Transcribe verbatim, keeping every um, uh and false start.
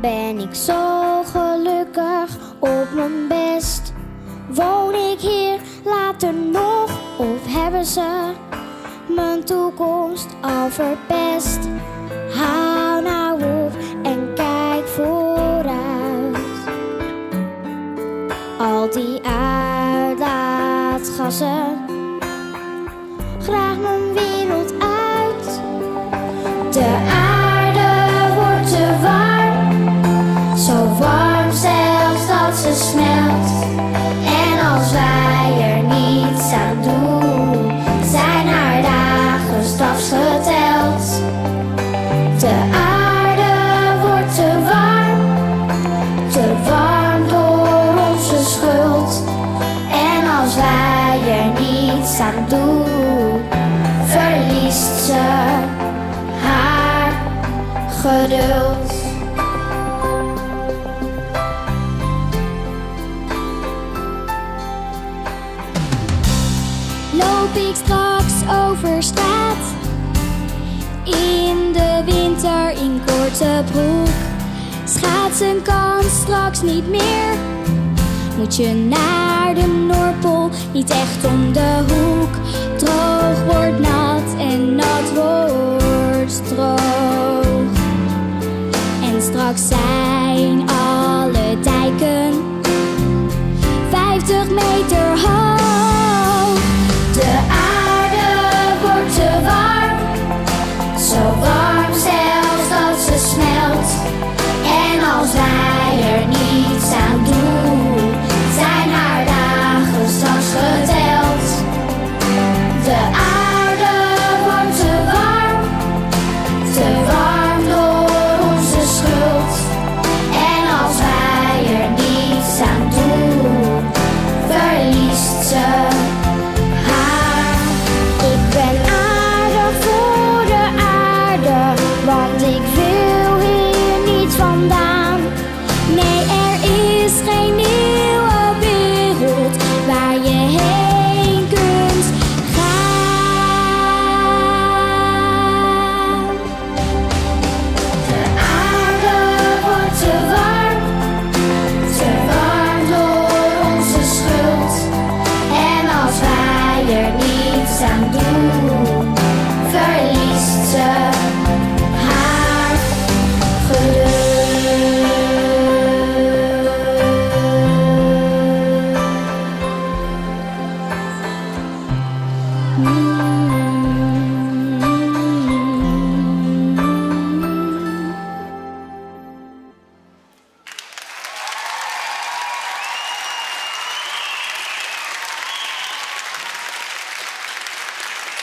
ben ik zo gelukkig op mijn best. Woon ik hier later nog of hebben ze mijn toekomst al verpest? Hou nou op en kijk vooruit. Al die uitlaatgassen, graag mijn wereld uit. De aarde wordt te warm, zo warm zelfs dat ze smelt. En als wij er niets aan doen, zijn haar dagen straks geteld. De aarde wordt te warm, te warm door onze schuld. En als wij er niets aan doen, verliest ze haar geduld. Loop ik straks over straat, in de winter in korte broek. Schaatsen kan straks niet meer, moet je naar de Noordpool, niet echt om de hoek. Droog wordt nat en nat wordt droog. En straks zijn alle dijken vijftig meter hoog. De aarde wordt te warm, zo warm zelfs dat ze smelt. En als wij er niets aan doen, zijn haar dagen straks geteld. De aarde wordt te warm, te warm door onze schuld. En als wij er niets aan doen, verliest ze haar. Ik ben aardig voor de aarde, want ik wil hier niet vandaan. Nee, er is geen nieuwe wereld waar je heen kunt gaan. De aarde wordt te warm, te warm door onze schuld. En als wij er niets aan doen, verliest ze haar geduld. Mm.